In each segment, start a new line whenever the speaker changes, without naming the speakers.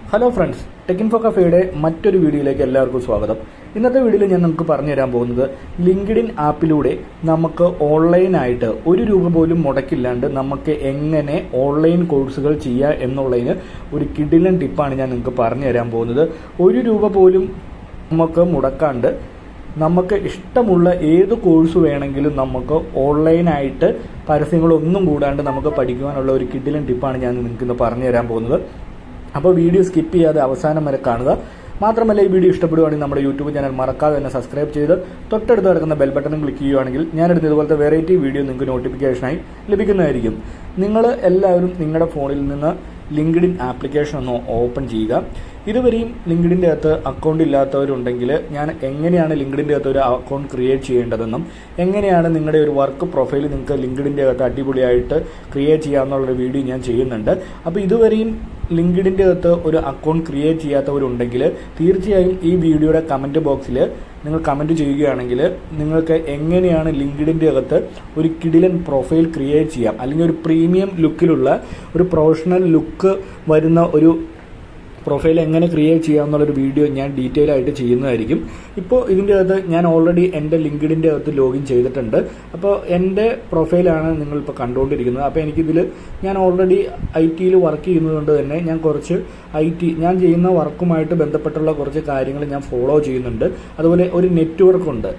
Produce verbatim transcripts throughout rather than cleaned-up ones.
Hello friends, Techinfocafe മറ്റൊരു വീഡിയോയിലേക്ക് എല്ലാവർക്കും സ്വാഗതം. ഇന്നത്തെ വീഡിയോയിൽ ഞാൻ നിങ്ങൾക്ക് പറഞ്ഞു തരാൻ പോകുന്നത് ലിങ്ക്ഡ്ഇൻ ആപ്പിലൂടെ നമുക്ക് ഓൺലൈൻ ആയിട്ട് ഒരു രൂപ പോലും മുടക്കില്ലാണ്ട് നമുക്ക് എങ്ങനെ ഓൺലൈൻ കോഴ്സുകൾ ചെയ്യാം എന്നുള്ളതിന് ഒരു കിടിലൻ ടിപ്പാണ് ഞാൻ നിങ്ങൾക്ക് പറഞ്ഞു തരാൻ പോകുന്നത്. ഒരു രൂപ പോലും നമുക്ക് മുടക്കാണ്ട് നമുക്ക് ഇഷ്ടമുള്ള ഏത് കോഴ്സ് വേണമെങ്കിലും നമുക്ക് ഓൺലൈനായിട്ട് പരസ്യങ്ങളൊന്നും കൂടാണ്ട് നമുക്ക് പഠിക്കുവാനുള്ള ഒരു കിടിലൻ ടിപ്പാണ് ഞാൻ നിങ്ങൾക്ക് ഇന്ന് പറഞ്ഞു തരാൻ പോകുന്നത്. അപ്പോൾ വീഡിയോ സ്കിപ്പ് ചെയ്യാതെ അവസാനം വരെ കാണുക. മാത്രമല്ല ഈ വീഡിയോ ഇഷ്ടപ്പെടുകയാണെങ്കിൽ നമ്മുടെ യൂട്യൂബ് ചാനൽ മറക്കാതെ തന്നെ സബ്സ്ക്രൈബ് ചെയ്ത് തൊട്ടടുത്ത് കിടക്കുന്ന ബെൽ ബട്ടണും ക്ലിക്ക് ചെയ്യുകയാണെങ്കിൽ ഞാനെടുത്ത ഇതുപോലത്തെ വെറൈറ്റി വീഡിയോ നിങ്ങൾക്ക് നോട്ടിഫിക്കേഷനായി ലഭിക്കുന്നതായിരിക്കും. നിങ്ങൾ എല്ലാവരും നിങ്ങളുടെ ഫോണിൽ നിന്ന് ലിങ്ക്ഡ്ഇൻ ആപ്ലിക്കേഷൻ ഒന്ന് ഓപ്പൺ ചെയ്യുക. ഇതുവരെയും ലിങ്ക്ഡ്ഇൻ്റെ അകത്ത് അക്കൗണ്ട് ഇല്ലാത്തവരുണ്ടെങ്കിൽ ഞാൻ എങ്ങനെയാണ് ലിങ്ക്ഡ്ഇൻ്റെ അകത്ത് ഒരു അക്കൗണ്ട് ക്രിയേറ്റ് ചെയ്യേണ്ടതെന്നും എങ്ങനെയാണ് നിങ്ങളുടെ ഒരു വർക്ക് പ്രൊഫൈൽ നിങ്ങൾക്ക് ലിങ്ക്ഡ്ഇൻ്റെ അകത്ത് അടിപൊളിയായിട്ട് ക്രിയേറ്റ് ചെയ്യാമെന്നുള്ളൊരു വീഡിയോ ഞാൻ ചെയ്യുന്നുണ്ട്. അപ്പോൾ ഇതുവരെയും ലിങ്ക്ഡ്ഇൻ്റെ അകത്ത് ഒരു അക്കൗണ്ട് ക്രിയേറ്റ് ചെയ്യാത്തവരുണ്ടെങ്കിൽ തീർച്ചയായും ഈ വീഡിയോയുടെ കമൻറ്റ് ബോക്സിൽ നിങ്ങൾ കമൻറ്റ് ചെയ്യുകയാണെങ്കിൽ നിങ്ങൾക്ക് എങ്ങനെയാണ് ലിങ്ക്ഡ്ഇൻ്റെ അകത്ത് ഒരു കിടിലൻ പ്രൊഫൈൽ ക്രിയേറ്റ് ചെയ്യാം, അല്ലെങ്കിൽ ഒരു പ്രീമിയം ലുക്കിലുള്ള ഒരു പ്രൊഫഷണൽ ലുക്ക് വരുന്ന ഒരു പ്രൊഫൈൽ എങ്ങനെ ക്രിയേറ്റ് ചെയ്യാമെന്നുള്ളൊരു വീഡിയോ ഞാൻ ഡീറ്റെയിൽ ആയിട്ട് ചെയ്യുന്നതായിരിക്കും. ഇപ്പോൾ ഇതിൻ്റെ അകത്ത് ഞാൻ ഓൾറെഡി എൻ്റെ ലിങ്ക്ഡ്ഇൻ്റെ അകത്ത് ലോഗിൻ ചെയ്തിട്ടുണ്ട്. അപ്പോൾ എൻ്റെ പ്രൊഫൈലാണ് നിങ്ങളിപ്പോൾ കണ്ടുകൊണ്ടിരിക്കുന്നത്. അപ്പോൾ എനിക്കിതിൽ ഞാൻ ഓൾറെഡി ഐ ടിയിൽ വർക്ക് ചെയ്യുന്നതുകൊണ്ട് തന്നെ ഞാൻ കുറച്ച് ഐ ടി ഞാൻ ചെയ്യുന്ന വർക്കുമായിട്ട് ബന്ധപ്പെട്ടുള്ള കുറച്ച് കാര്യങ്ങൾ ഞാൻ ഫോളോ ചെയ്യുന്നുണ്ട്. അതുപോലെ ഒരു നെറ്റ്വർക്ക് ഉണ്ട്.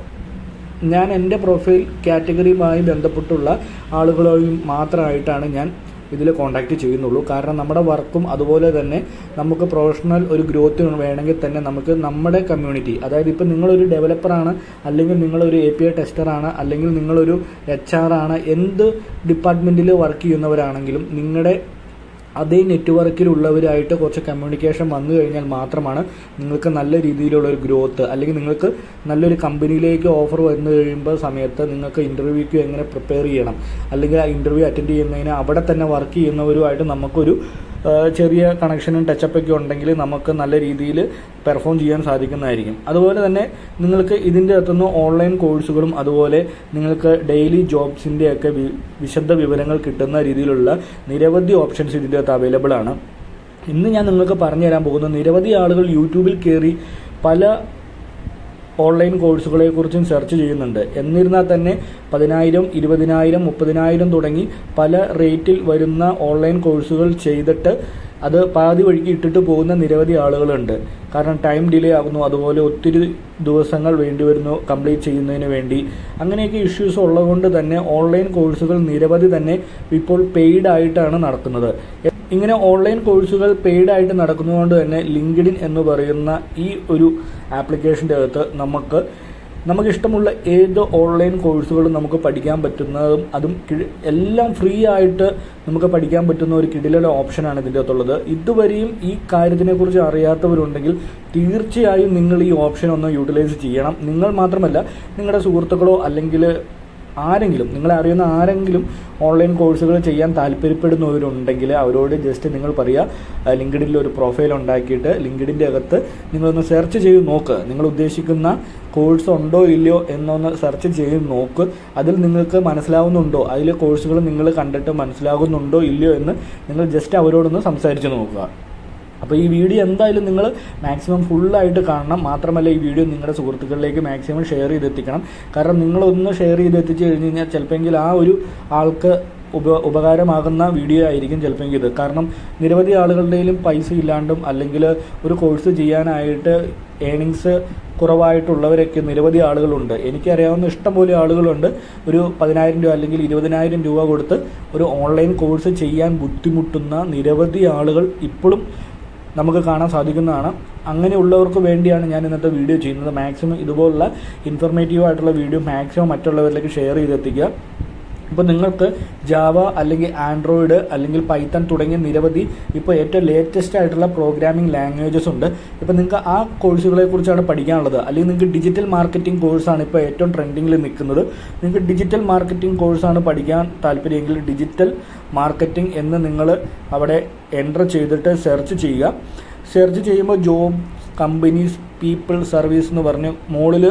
ഞാൻ എൻ്റെ പ്രൊഫൈൽ കാറ്റഗറിയുമായി ബന്ധപ്പെട്ടുള്ള ആളുകളുമായി മാത്രമായിട്ടാണ് ഞാൻ ഇതിൽ കോൺടാക്റ്റ് ചെയ്യുന്നുള്ളൂ. കാരണം നമ്മുടെ വർക്കും അതുപോലെ തന്നെ നമുക്ക് പ്രൊഫഷണൽ ഒരു ഗ്രോത്ത് വേണമെങ്കിൽ തന്നെ നമുക്ക് നമ്മുടെ കമ്മ്യൂണിറ്റി, അതായത് ഇപ്പം നിങ്ങളൊരു ഡെവലപ്പറാണ്, അല്ലെങ്കിൽ നിങ്ങളൊരു എ പി ഐ ടെസ്റ്ററാണ്, അല്ലെങ്കിൽ നിങ്ങളൊരു എച്ച് ആർ ആണ്, എന്ത് ഡിപ്പാർട്ട്മെൻറ്റിൽ വർക്ക് ചെയ്യുന്നവരാണെങ്കിലും നിങ്ങളുടെ അതേ നെറ്റ്വർക്കിലുള്ളവരായിട്ട് കുറച്ച് കമ്മ്യൂണിക്കേഷൻ വന്നു കഴിഞ്ഞാൽ മാത്രമാണ് നിങ്ങൾക്ക് നല്ല രീതിയിലുള്ള ഒരു ഗ്രോത്ത്, അല്ലെങ്കിൽ നിങ്ങൾക്ക് നല്ലൊരു കമ്പനിയിലേക്ക് ഓഫർ വന്നു കഴിയുമ്പോൾ സമയത്ത് നിങ്ങൾക്ക് ഇൻ്റർവ്യൂക്ക് എങ്ങനെ പ്രിപ്പയർ ചെയ്യണം, അല്ലെങ്കിൽ ആ ഇൻ്റർവ്യൂ അറ്റൻഡ് ചെയ്യുന്നതിന് അവിടെ തന്നെ വർക്ക് ചെയ്യുന്നവരുമായിട്ട് നമുക്കൊരു ചെറിയ കണക്ഷനും ടച്ചപ്പൊക്കെ ഉണ്ടെങ്കിൽ നമുക്ക് നല്ല രീതിയിൽ പെർഫോം ചെയ്യാൻ സാധിക്കുന്നതായിരിക്കും. അതുപോലെ തന്നെ നിങ്ങൾക്ക് ഇതിൻ്റെ അകത്തുനിന്ന് ഓൺലൈൻ കോഴ്സുകളും അതുപോലെ നിങ്ങൾക്ക് ഡെയിലി ജോബ്സിൻ്റെയൊക്കെ വിശദ വിവരങ്ങൾ കിട്ടുന്ന രീതിയിലുള്ള നിരവധി ഓപ്ഷൻസ് ഇതിൻ്റെ അകത്ത് അവൈലബിൾ ആണ്. ഇന്ന് ഞാൻ നിങ്ങൾക്ക് പറഞ്ഞു തരാൻ പോകുന്ന നിരവധി ആളുകൾ യൂട്യൂബിൽ കയറി പല ഓൺലൈൻ കോഴ്സുകളെ കുറിച്ചും സെർച്ച് ചെയ്യുന്നുണ്ട്. എന്നിരുന്നാൽ തന്നെ പതിനായിരം ഇരുപതിനായിരം മുപ്പതിനായിരം തുടങ്ങി പല റേറ്റിൽ വരുന്ന ഓൺലൈൻ കോഴ്സുകൾ ചെയ്തിട്ട് അത് പാതി വഴിക്ക് ഇട്ടിട്ട് പോകുന്ന നിരവധി ആളുകളുണ്ട്. കാരണം ടൈം ഡിലേ ആകുന്നു, അതുപോലെ ഒത്തിരി ദിവസങ്ങൾ വേണ്ടി വരുന്നു കംപ്ലീറ്റ് ചെയ്യുന്നതിന് വേണ്ടി. അങ്ങനെയൊക്കെ ഇഷ്യൂസ് ഉള്ളതുകൊണ്ട് തന്നെ ഓൺലൈൻ കോഴ്സുകൾ നിരവധി തന്നെ ഇപ്പോൾ പെയ്ഡ് ആയിട്ടാണ് നടക്കുന്നത്. ഇങ്ങനെ ഓൺലൈൻ കോഴ്സുകൾ പെയ്ഡ് ആയിട്ട് നടക്കുന്നതുകൊണ്ട് തന്നെ ലിങ്ക്ഡ്ഇൻ എന്ന് പറയുന്ന ഈ ഒരു ആപ്ലിക്കേഷൻ്റെ അകത്ത് നമുക്ക് നമുക്കിഷ്ടമുള്ള ഏത് ഓൺലൈൻ കോഴ്സുകളും നമുക്ക് പഠിക്കാൻ പറ്റുന്നതും അതും എല്ലാം ഫ്രീ ആയിട്ട് നമുക്ക് പഠിക്കാൻ പറ്റുന്ന ഒരു കിടിലൻ ഓപ്ഷനാണ് ഇതിൻ്റെ അകത്തുള്ളത്. ഇതുവരെയും ഈ കാര്യത്തിനെക്കുറിച്ച് അറിയാത്തവരുണ്ടെങ്കിൽ തീർച്ചയായും നിങ്ങൾ ഈ ഓപ്ഷൻ ഒന്ന് യൂട്ടിലൈസ് ചെയ്യണം. നിങ്ങൾ മാത്രമല്ല, നിങ്ങളുടെ സുഹൃത്തുക്കളോ അല്ലെങ്കിൽ ആരെങ്കിലും നിങ്ങളെ അറിയുന്ന ആരെങ്കിലും ഓൺലൈൻ കോഴ്സുകൾ ചെയ്യാൻ താല്പര്യപ്പെടുന്നവരുണ്ടെങ്കിൽ അവരോട് ജസ്റ്റ് നിങ്ങൾ പറയുക, ലിങ്ക്ഡ്ഇനിൽ ഒരു പ്രൊഫൈൽ ഉണ്ടാക്കിയിട്ട് ലിങ്ക്ഡ്ഇൻ്റെ അകത്ത് നിങ്ങളൊന്ന് സെർച്ച് ചെയ്ത് നോക്ക്. നിങ്ങൾ ഉദ്ദേശിക്കുന്ന കോഴ്സ് ഉണ്ടോ ഇല്ലയോ എന്നൊന്ന് സെർച്ച് ചെയ്ത് നോക്ക്. അതിൽ നിങ്ങൾക്ക് മനസ്സിലാവുന്നുണ്ടോ, അതിലെ കോഴ്സുകൾ നിങ്ങൾ കണ്ടിട്ട് മനസ്സിലാകുന്നുണ്ടോ ഇല്ലയോ എന്ന് നിങ്ങൾ ജസ്റ്റ് അവരോടൊന്ന് സംസാരിച്ച് നോക്കുക. അപ്പോൾ ഈ വീഡിയോ എന്തായാലും നിങ്ങൾ മാക്സിമം ഫുള്ളായിട്ട് കാണണം. മാത്രമല്ല ഈ വീഡിയോ നിങ്ങളുടെ സുഹൃത്തുക്കളിലേക്ക് മാക്സിമം ഷെയർ ചെയ്തെത്തിക്കണം. കാരണം നിങ്ങളൊന്ന് ഷെയർ ചെയ്തെത്തിച്ച് കഴിഞ്ഞ് കഴിഞ്ഞാൽ ചിലപ്പോൾ ആ ഒരു ആൾക്ക് ഉപ ഉപകാരമാകുന്ന വീഡിയോ ആയിരിക്കും ചിലപ്പോൾ ഇത്. കാരണം നിരവധി ആളുകളുടെയും പൈസ ഇല്ലാണ്ടും അല്ലെങ്കിൽ ഒരു കോഴ്സ് ചെയ്യാനായിട്ട് ഏണിങ്സ് കുറവായിട്ടുള്ളവരൊക്കെ നിരവധി ആളുകളുണ്ട്. എനിക്കറിയാവുന്ന ഇഷ്ടംപോലെ ആളുകളുണ്ട്. ഒരു പതിനായിരം രൂപ അല്ലെങ്കിൽ ഇരുപതിനായിരം രൂപ കൊടുത്ത് ഒരു ഓൺലൈൻ കോഴ്സ് ചെയ്യാൻ ബുദ്ധിമുട്ടുന്ന നിരവധി ആളുകൾ ഇപ്പോഴും നമുക്ക് കാണാൻ സാധിക്കുന്നതാണ്. അങ്ങനെയുള്ളവർക്ക് വേണ്ടിയാണ് ഞാൻ ഇന്നത്തെ വീഡിയോ ചെയ്യുന്നത്. മാക്സിമം ഇതുപോലുള്ള ഇൻഫർമേറ്റീവ് ആയിട്ടുള്ള വീഡിയോ മാക്സിമം മറ്റുള്ളവരിലേക്ക് ഷെയർ ചെയ്തെത്തിക്കുക. ഇപ്പോൾ നിങ്ങൾക്ക് ജാവ അല്ലെങ്കിൽ ആൻഡ്രോയിഡ് അല്ലെങ്കിൽ പൈത്തൺ തുടങ്ങിയ നിരവധി ഇപ്പോൾ ഏറ്റവും ലേറ്റസ്റ്റ് ആയിട്ടുള്ള പ്രോഗ്രാമിംഗ് ലാംഗ്വേജസ് ഉണ്ട്. ഇപ്പോൾ നിങ്ങൾക്ക് ആ കോഴ്സുകളെ കുറിച്ചാണ് പഠിക്കാനുള്ളത്, അല്ലെങ്കിൽ നിങ്ങൾക്ക് ഡിജിറ്റൽ മാർക്കറ്റിംഗ് കോഴ്സാണ് ഇപ്പോൾ ഏറ്റവും ട്രെൻഡിങ്ങിൽ നിൽക്കുന്നത്. നിങ്ങൾക്ക് ഡിജിറ്റൽ മാർക്കറ്റിംഗ് കോഴ്സാണ് പഠിക്കാൻ താല്പര്യമെങ്കിൽ ഡിജിറ്റൽ മാർക്കറ്റിംഗ് എന്ന് നിങ്ങൾ അവിടെ എൻ്റർ ചെയ്തിട്ട് സെർച്ച് ചെയ്യുക. സെർച്ച് ചെയ്യുമ്പോൾ ജോബ്, കമ്പനീസ്, പീപ്പിൾ, സർവീസ് എന്ന് പറഞ്ഞ് മുകളിൽ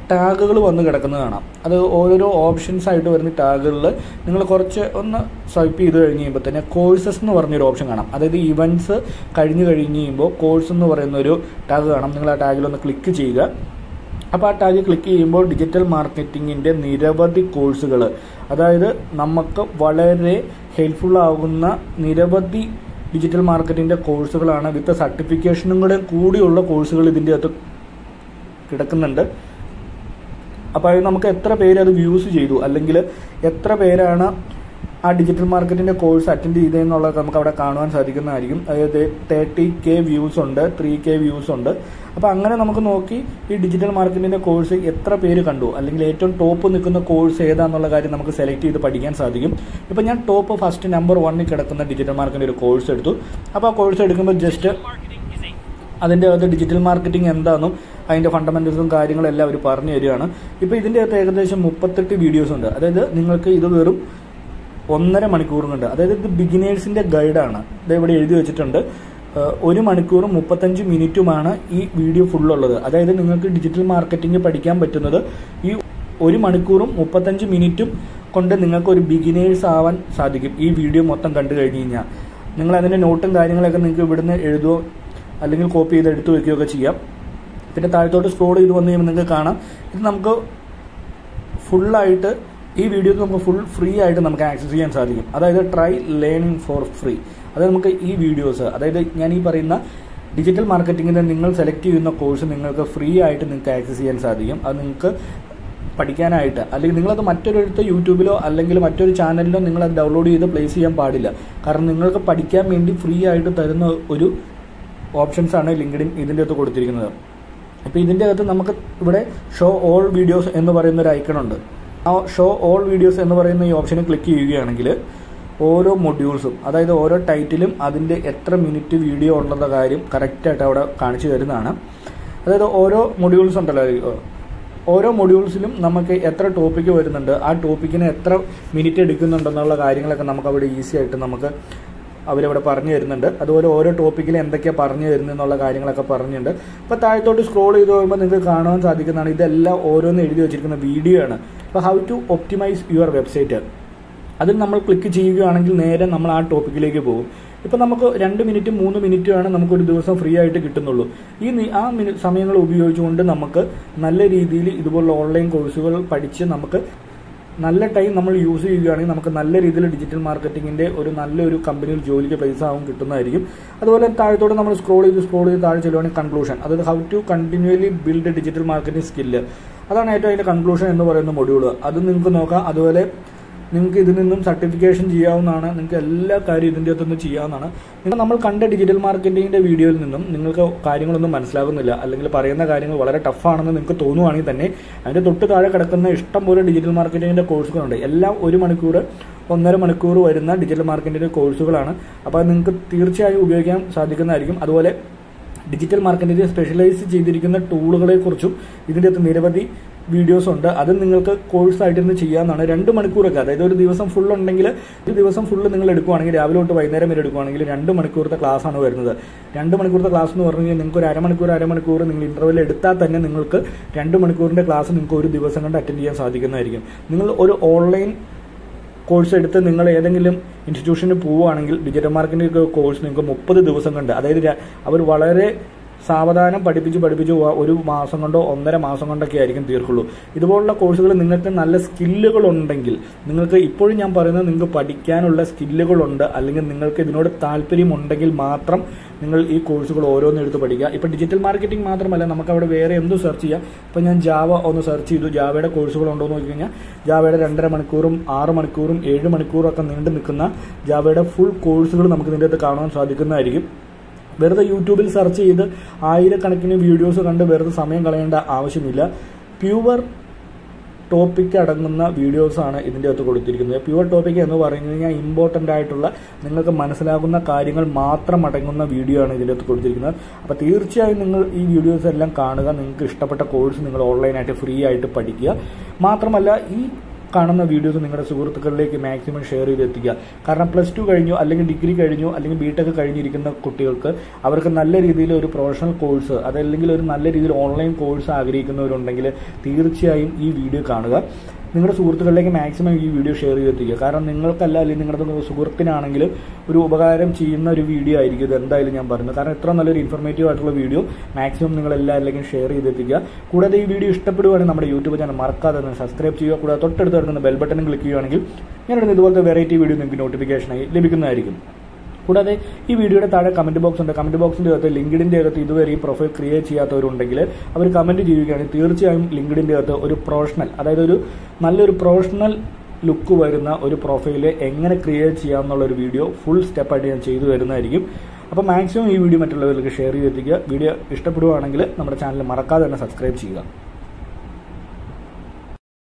ടാഗുകൾ വന്ന് കിടക്കുന്നത് കാണാം. അത് ഓരോരോ ഓപ്ഷൻസ് ആയിട്ട് വരുന്ന ടാഗുകളിൽ നിങ്ങൾ കുറച്ച് ഒന്ന് സ്വൈപ്പ് ചെയ്ത് കഴിഞ്ഞ് കഴിയുമ്പോൾ തന്നെ കോഴ്സസ് എന്ന് പറഞ്ഞൊരു ഓപ്ഷൻ കാണാം. അതായത് ഇവൻറ്റ്സ് കഴിഞ്ഞ് കഴിഞ്ഞ് കഴിയുമ്പോൾ കോഴ്സ് എന്ന് പറയുന്നൊരു ടാഗ് കാണാം. നിങ്ങൾ ആ ടാഗിലൊന്ന് ക്ലിക്ക് ചെയ്യുക. അപ്പോൾ ആ ടാഗ് ക്ലിക്ക് ചെയ്യുമ്പോൾ ഡിജിറ്റൽ മാർക്കറ്റിങ്ങിൻ്റെ നിരവധി കോഴ്സുകൾ, അതായത് നമുക്ക് വളരെ ഹെൽപ്ഫുൾ ആകുന്ന നിരവധി ഡിജിറ്റൽ മാർക്കറ്റിങ്ങിൻ്റെ കോഴ്സുകളാണ് വിത്ത് സർട്ടിഫിക്കേഷനും കൂടെ കൂടിയുള്ള കോഴ്സുകൾ ഇതിൻ്റെ അകത്ത് കിടക്കുന്നുണ്ട്. അപ്പോൾ അത് നമുക്ക് എത്ര പേര് അത് വ്യൂസ് ചെയ്തു, അല്ലെങ്കിൽ എത്ര പേരാണ് ആ ഡിജിറ്റൽ മാർക്കറ്റിൻ്റെ കോഴ്സ് അറ്റൻഡ് ചെയ്തതെന്നുള്ളത് നമുക്ക് അവിടെ കാണുവാൻ സാധിക്കുന്നതായിരിക്കും. അതായത് തേർട്ടി കെ വ്യൂസ് ഉണ്ട്, ത്രീ കെ വ്യൂസ് ഉണ്ട്. അപ്പോൾ അങ്ങനെ നമുക്ക് നോക്കി ഈ ഡിജിറ്റൽ മാർക്കറ്റിൻ്റെ കോഴ്സ് എത്ര പേര് കണ്ടു, അല്ലെങ്കിൽ ഏറ്റവും ടോപ്പ് നിൽക്കുന്ന കോഴ്സ് ഏതാണെന്നുള്ള കാര്യം നമുക്ക് സെലക്ട് ചെയ്ത് പഠിക്കാൻ സാധിക്കും. ഇപ്പോൾ ഞാൻ ടോപ്പ് ഫസ്റ്റ് നമ്പർ വണ്ണിൽ കിടക്കുന്ന ഡിജിറ്റൽ മാർക്കറ്റിൻ്റെ ഒരു കോഴ്സ് എടുത്തു. അപ്പോൾ ആ കോഴ്സ് എടുക്കുമ്പോൾ ജസ്റ്റ് അതിൻ്റെ അകത്ത് ഡിജിറ്റൽ മാർക്കറ്റിംഗ് എന്താണെന്നും അതിൻ്റെ ഫണ്ടമെൻറ്റൽസും കാര്യങ്ങളെല്ലാം അവർ പറഞ്ഞു തരികയാണ്. ഇപ്പോൾ ഇതിൻ്റെ അകത്ത് ഏകദേശം മുപ്പത്തെട്ട് വീഡിയോസ് ഉണ്ട്. അതായത് നിങ്ങൾക്ക് ഇത് വെറും ഒന്നര മണിക്കൂറും ഉണ്ട്. അതായത് ഇത് ബിഗിനേഴ്സിൻ്റെ ഗൈഡാണ്. ഇത് ഇവിടെ എഴുതി വെച്ചിട്ടുണ്ട്. ഒരു മണിക്കൂറും മുപ്പത്തഞ്ച് മിനിറ്റുമാണ് ഈ വീഡിയോ ഫുള്ളുള്ളത്. അതായത് നിങ്ങൾക്ക് ഡിജിറ്റൽ മാർക്കറ്റിംഗ് പഠിക്കാൻ പറ്റുന്നത് ഈ ഒരു മണിക്കൂറും മുപ്പത്തഞ്ച് മിനിറ്റും കൊണ്ട് നിങ്ങൾക്ക് ഒരു ബിഗിനേഴ്സ് ആവാൻ സാധിക്കും. ഈ വീഡിയോ മൊത്തം കണ്ടു കഴിഞ്ഞ് കഴിഞ്ഞാൽ നിങ്ങൾ അതിൻ്റെ നോട്ടും കാര്യങ്ങളൊക്കെ നിങ്ങൾക്ക് ഇവിടുന്ന് എഴുതുകയോ അല്ലെങ്കിൽ കോപ്പി ചെയ്ത് എടുത്തു വയ്ക്കുകയൊക്കെ ചെയ്യാം. പിന്നെ താഴത്തോട്ട് സ്ക്രോൾ ചെയ്ത് വന്നു കഴിയുമ്പോൾ നിങ്ങൾക്ക് കാണാം ഇത് നമുക്ക് ഫുള്ളായിട്ട് ഈ വീഡിയോക്ക് നമുക്ക് ഫുൾ ഫ്രീ ആയിട്ട് നമുക്ക് ആക്സസ് ചെയ്യാൻ സാധിക്കും. അതായത് ട്രൈ ലേണിംഗ് ഫോർ ഫ്രീ. അതായത് നമുക്ക് ഈ വീഡിയോസ്, അതായത് ഞാൻ ഈ പറയുന്ന ഡിജിറ്റൽ മാർക്കറ്റിങ്ങിൻ്റെ നിങ്ങൾ സെലക്ട് ചെയ്യുന്ന കോഴ്സ് നിങ്ങൾക്ക് ഫ്രീ ആയിട്ട് നിങ്ങൾക്ക് ആക്സസ് ചെയ്യാൻ സാധിക്കും. അത് നിങ്ങൾക്ക് പഠിക്കാനായിട്ട്, അല്ലെങ്കിൽ നിങ്ങളത് മറ്റൊരിടത്ത് യൂട്യൂബിലോ അല്ലെങ്കിൽ മറ്റൊരു ചാനലിലോ നിങ്ങളത് ഡൗൺലോഡ് ചെയ്ത് പ്ലേസ് ചെയ്യാൻ പാടില്ല. കാരണം നിങ്ങൾക്ക് പഠിക്കാൻ വേണ്ടി ഫ്രീ ആയിട്ട് തരുന്ന ഒരു ഓപ്ഷൻസാണ് ലിങ്ക്ഡിൻ ഇതിൻ്റെ അകത്ത് കൊടുത്തിരിക്കുന്നത്. അപ്പോൾ ഇതിൻ്റെ അകത്ത് നമുക്ക് ഇവിടെ ഷോ ഓൾ വീഡിയോസ് എന്ന് പറയുന്ന ഒരു ഐക്കണുണ്ട്. ആ ഷോ ഓൾ വീഡിയോസ് എന്ന് പറയുന്ന ഈ ഓപ്ഷനിൽ ക്ലിക്ക് ചെയ്യുകയാണെങ്കിൽ ഓരോ മൊഡ്യൂൾസും, അതായത് ഓരോ ടൈറ്റിലും അതിൻ്റെ എത്ര മിനിറ്റ് വീഡിയോ ഉണ്ടെന്ന കാര്യം കറക്റ്റായിട്ട് അവിടെ കാണിച്ചു തരുന്നതാണ്. അതായത് ഓരോ മൊഡ്യൂൾസ് ഉണ്ടല്ലോ, ഓരോ മൊഡ്യൂൾസിലും നമുക്ക് എത്ര ടോപ്പിക്ക് വരുന്നുണ്ട്, ആ ടോപ്പിക്കിന് എത്ര മിനിറ്റ് എടുക്കുന്നുണ്ടെന്നുള്ള കാര്യങ്ങളൊക്കെ നമുക്ക് അവിടെ ഈസി ആയിട്ട് നമുക്ക് അവരവിടെ പറഞ്ഞു തരുന്നുണ്ട്. അതുപോലെ ഓരോ ടോപ്പിക്കിൽ എന്തൊക്കെയാണ് പറഞ്ഞു തരുന്നതെന്നുള്ള കാര്യങ്ങളൊക്കെ പറഞ്ഞിട്ടുണ്ട്. അപ്പോൾ താഴത്തോട്ട് സ്ക്രോൾ ചെയ്ത് പോകുമ്പോൾ നിങ്ങൾക്ക് കാണാൻ സാധിക്കുന്നതാണ് ഇതെല്ലാം ഓരോന്ന് എഴുതി വെച്ചിരിക്കുന്ന വീഡിയോ ആണ്. അപ്പോൾ how to optimise your website, അതിൽ നമ്മൾ ക്ലിക്ക് ചെയ്യുകയാണെങ്കിൽ നേരെ നമ്മൾ ആ ടോപ്പിക്കിലേക്ക് പോകും. ഇപ്പോൾ നമുക്ക് രണ്ട് മിനിറ്റ് മൂന്ന് മിനിറ്റുമാണ് നമുക്കൊരു ദിവസം ഫ്രീ ആയിട്ട് കിട്ടുന്നുള്ളൂ. ഈ ആ മിനി സമയങ്ങൾ ഉപയോഗിച്ചുകൊണ്ട് നമുക്ക് നല്ല രീതിയിൽ ഇതുപോലുള്ള ഓൺലൈൻ കോഴ്സുകൾ പഠിച്ച് നമുക്ക് നല്ല ടൈം നമ്മൾ യൂസ് ചെയ്യുകയാണെങ്കിൽ നമുക്ക് നല്ല രീതിയിൽ ഡിജിറ്റൽ മാർക്കറ്റിങ്ങിൻ്റെ ഒരു നല്ലൊരു കമ്പനിയിൽ ജോലിക്ക് പൈസ ആവും കിട്ടുന്നതായിരിക്കും. അതുപോലെ താഴത്തോടെ നമ്മൾ സ്ക്രോൾ ചെയ്ത് സ്ക്രോൾ ചെയ്ത് താഴെ ചെല്ലുവാണെങ്കിൽ കൺക്ലൂഷൻ, അതായത് how to continuously build digital marketing skill, അതാണ് ഏറ്റവും അതിൻ്റെ കൺക്ലൂഷൻ എന്ന് പറയുന്ന മൊഡ്യൂൾ. അത് നിങ്ങൾക്ക് നോക്കാം. അതുപോലെ നിങ്ങൾക്ക് ഇതിൽ നിന്നും സർട്ടിഫിക്കേഷൻ ചെയ്യാവുന്നതാണ്. നിങ്ങൾക്ക് എല്ലാ കാര്യവും ഇതിൻ്റെ അകത്തുനിന്ന് ചെയ്യാവുന്നതാണ്. നിങ്ങൾ നമ്മൾ കണ്ട ഡിജിറ്റൽ മാർക്കറ്റിങ്ങിൻ്റെ വീഡിയോയിൽ നിന്നും നിങ്ങൾക്ക് കാര്യങ്ങളൊന്നും മനസ്സിലാകുന്നില്ല, അല്ലെങ്കിൽ പറയുന്ന കാര്യങ്ങൾ വളരെ ടഫാണെന്ന് നിങ്ങൾക്ക് തോന്നുവാണെങ്കിൽ തന്നെ അതിൻ്റെ തൊട്ട് താഴെ കിടക്കുന്ന ഇഷ്ടം പോലെ ഡിജിറ്റൽ മാർക്കറ്റിങ്ങിൻ്റെ കോഴ്സുകളുണ്ട്. എല്ലാം ഒരു മണിക്കൂർ ഒന്നര മണിക്കൂർ വരുന്ന ഡിജിറ്റൽ മാർക്കറ്റിങ്ങിൻ്റെ കോഴ്സുകളാണ്. അപ്പോൾ അത് നിങ്ങൾക്ക് തീർച്ചയായും ഉപയോഗിക്കാൻ സാധിക്കുന്നതായിരിക്കും. അതുപോലെ ഡിജിറ്റൽ മാർക്കറ്റിംഗ് സ്പെഷ്യലൈസ് ചെയ്തിരിക്കുന്ന ടൂളുകളെക്കുറിച്ചും ഇതിൻ്റെ അകത്ത് നിരവധി വീഡിയോസ് ഉണ്ട്. അത് നിങ്ങൾക്ക് കോഴ്സായിട്ട് ഇന്ന് ചെയ്യാവുന്നതാണ്. രണ്ട് മണിക്കൂറൊക്കെ, അതായത് ഒരു ദിവസം ഫുൾ ഉണ്ടെങ്കിൽ ഒരു ദിവസം ഫുള്ള് നിങ്ങൾ എടുക്കുവാണെങ്കിൽ രാവിലെ തൊട്ട് വൈകുന്നേരം വരെ എടുക്കുവാണെങ്കിൽ രണ്ട് മണിക്കൂറത്തെ ക്ലാസ് ആണ് വരുന്നത്. രണ്ട് മണിക്കൂറത്തെ ക്ലാസ് എന്ന് പറഞ്ഞു കഴിഞ്ഞാൽ നിങ്ങൾക്ക് ഒരു അരമണിക്കൂർ അരമണിക്കൂർ നിങ്ങൾ ഇന്റർവെൽ എടുത്താൽ തന്നെ നിങ്ങൾക്ക് രണ്ട് മണിക്കൂറിൻ്റെ ക്ലാസ് നിങ്ങൾക്ക് ഒരു ദിവസം കൊണ്ട് അറ്റൻഡ് ചെയ്യാൻ സാധിക്കുന്നതായിരിക്കും. നിങ്ങൾ ഒരു ഓൺലൈൻ കോഴ്സ് എടുത്ത് നിങ്ങൾ ഏതെങ്കിലും ഇൻസ്റ്റിറ്റ്യൂഷനിൽ പോവുകയാണെങ്കിൽ ഡിജിറ്റൽ മാർക്കറ്റിംഗ് കോഴ്സ് നിങ്ങൾക്ക് മുപ്പത് ദിവസം കൊണ്ട്, അതായത് അവർ വളരെ സാവധാനം പഠിപ്പിച്ച് പഠിപ്പിച്ച് ഒരു മാസം കൊണ്ടോ ഒന്നര മാസം കൊണ്ടൊക്കെ ആയിരിക്കും തീർക്കുള്ളൂ. ഇതുപോലുള്ള കോഴ്സുകൾ നിങ്ങൾക്ക് നല്ല സ്കില്ലുകളുണ്ടെങ്കിൽ, നിങ്ങൾക്ക് ഇപ്പോഴും ഞാൻ പറയുന്നത് നിങ്ങൾക്ക് പഠിക്കാനുള്ള സ്കില്ലുകളുണ്ട്, അല്ലെങ്കിൽ നിങ്ങൾക്ക് ഇതിനോട് താല്പര്യമുണ്ടെങ്കിൽ മാത്രം നിങ്ങൾ ഈ കോഴ്സുകൾ ഓരോന്നും എടുത്ത് പഠിക്കുക. ഇപ്പോൾ ഡിജിറ്റൽ മാർക്കറ്റിംഗ് മാത്രമല്ല, നമുക്ക് അവിടെ വേറെ എന്തും സെർച്ച് ചെയ്യാം. ഇപ്പോൾ ഞാൻ ജാവ ഒന്ന് സെർച്ച് ചെയ്തു, ജാവയുടെ കോഴ്സുകൾ ഉണ്ടോ എന്ന് നോക്കി കഴിഞ്ഞാൽ ജാവയുടെ രണ്ടര മണിക്കൂറും ആറ് മണിക്കൂറും ഏഴ് മണിക്കൂറും ഒക്കെ നീണ്ടു നിൽക്കുന്ന ജാവയുടെ ഫുൾ കോഴ്സുകൾ നമുക്ക് ഇതിൻ്റെ അകത്ത് കാണാൻ സാധിക്കുന്നതായിരിക്കും. വെറുതെ യൂട്യൂബിൽ സെർച്ച് ചെയ്ത് ആയിരക്കണക്കിന് വീഡിയോസ് കണ്ട് വെറുതെ സമയം കളയേണ്ട ആവശ്യമില്ല. പ്യുവർ ടോപ്പിക് അടങ്ങുന്ന വീഡിയോസാണ് ഇതിൻ്റെ അകത്ത് കൊടുത്തിരിക്കുന്നത്. പ്യുവർ ടോപ്പിക് എന്ന് പറഞ്ഞു കഴിഞ്ഞാൽ ഇമ്പോർട്ടൻ്റ് ആയിട്ടുള്ള നിങ്ങൾക്ക് മനസ്സിലാകുന്ന കാര്യങ്ങൾ മാത്രം അടങ്ങുന്ന വീഡിയോ ആണ് ഇതിൻ്റെ അകത്ത് കൊടുത്തിരിക്കുന്നത്. അപ്പോൾ തീർച്ചയായും നിങ്ങൾ ഈ വീഡിയോസ് എല്ലാം കാണുക. നിങ്ങൾക്ക് ഇഷ്ടപ്പെട്ട കോഴ്സ് നിങ്ങൾ ഓൺലൈനായിട്ട് ഫ്രീ ആയിട്ട് പഠിക്കുക. മാത്രമല്ല ഈ കാണുന്ന വീഡിയോസ് നിങ്ങളുടെ സുഹൃത്തുക്കളിലേക്ക് മാക്സിമം ഷെയർ ചെയ്തെത്തിക്കുക. കാരണം പ്ലസ് ടു കഴിഞ്ഞു അല്ലെങ്കിൽ ഡിഗ്രി കഴിഞ്ഞു അല്ലെങ്കിൽ ബി ടെക് കഴിഞ്ഞിരിക്കുന്ന കുട്ടികൾക്ക് അവർക്ക് നല്ല രീതിയിൽ ഒരു പ്രൊഫഷണൽ കോഴ്സ് അതല്ലെങ്കിൽ ഒരു നല്ല രീതിയിൽ ഓൺലൈൻ കോഴ്സ് ആഗ്രഹിക്കുന്നവരുണ്ടെങ്കിൽ തീർച്ചയായും ഈ വീഡിയോ കാണുക. നിങ്ങളുടെ സുഹൃത്തുക്കളിലേക്ക് മാക്സിമം ഈ വീഡിയോ ഷെയർ ചെയ്തെത്തിക്കുക. കാരണം നിങ്ങൾക്കല്ല അല്ലെങ്കിൽ നിങ്ങളുടെ സുഹൃത്തിനാണെങ്കിലും ഒരു ഉപകാരം ചെയ്യുന്ന ഒരു വീഡിയോ ആയിരിക്കും ഇത് എന്തായാലും ഞാൻ പറയുന്നത്. കാരണം ഇത്ര നല്ലൊരു ഇൻഫർമേറ്റീവ് ആയിട്ടുള്ള വീഡിയോ മാക്സിമം നിങ്ങൾ എല്ലാവരിലേക്കും ഷെയർ ചെയ്തെത്തിക്കുക. കൂടാതെ ഈ വീഡിയോ ഇഷ്ടപ്പെടുവാണെങ്കിൽ നമ്മുടെ യൂട്യൂബ് ചാനൽ മറക്കാതെ തന്നെ സബ്സ്ക്രൈബ് ചെയ്യുക. കൂടാതെ തൊട്ടടുത്ത് കിടക്കുന്ന ബെൽ ബട്ടൺ ക്ലിക്ക് ചെയ്യുകയാണെങ്കിൽ ഞാനിടുന്ന ഇതുപോലത്തെ വെറൈറ്റി വീഡിയോ നിങ്ങൾക്ക് നോട്ടിഫിക്കേഷനായി ലഭിക്കുന്നതായിരിക്കും. കൂടാതെ ഈ വീഡിയോയുടെ താഴെ കമന്റ് ബോക്സ് ഉണ്ട്. കമന്റ് ബോക്സിന്റെ അകത്ത് ലിങ്ക്ഡിന്റെ അകത്ത് ഇതുവരെ ഈ പ്രൊഫൈൽ ക്രിയേറ്റ് ചെയ്യാത്തവരുണ്ടെങ്കിൽ അവർ കമന്റ് ചെയ്യുകയാണെങ്കിൽ തീർച്ചയായും ലിങ്ക്ഡിന്റെ അകത്ത് ഒരു പ്രൊഫഷണൽ അതായത് ഒരു നല്ലൊരു പ്രൊഫഷണൽ ലുക്ക് വരുന്ന ഒരു പ്രൊഫൈൽ എങ്ങനെ ക്രിയേറ്റ് ചെയ്യാമെന്നുള്ള ഒരു വീഡിയോ ഫുൾ സ്റ്റെപ്പായിട്ട് ഞാൻ ചെയ്തു വരുന്നതായിരിക്കും. അപ്പോൾ മാക്സിമം ഈ വീഡിയോ മറ്റുള്ളവർക്ക് ഷെയർ ചെയ്തെത്തിക്കുക. വീഡിയോ ഇഷ്ടപ്പെടുകയാണെങ്കിൽ നമ്മുടെ ചാനൽ മറക്കാതെ തന്നെ സബ്സ്ക്രൈബ് ചെയ്യുക.